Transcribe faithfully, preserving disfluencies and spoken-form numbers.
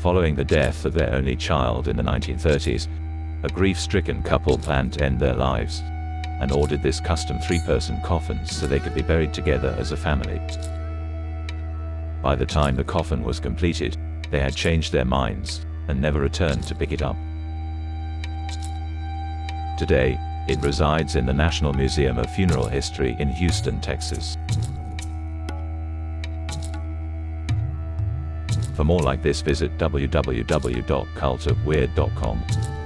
Following the death of their only child in the nineteen thirties, a grief-stricken couple planned to end their lives, and ordered this custom three-person coffin so they could be buried together as a family. By the time the coffin was completed, they had changed their minds, and never returned to pick it up. Today, it resides in the National Museum of Funeral History in Houston, Texas. For more like this, visit w w w dot cult of weird dot com.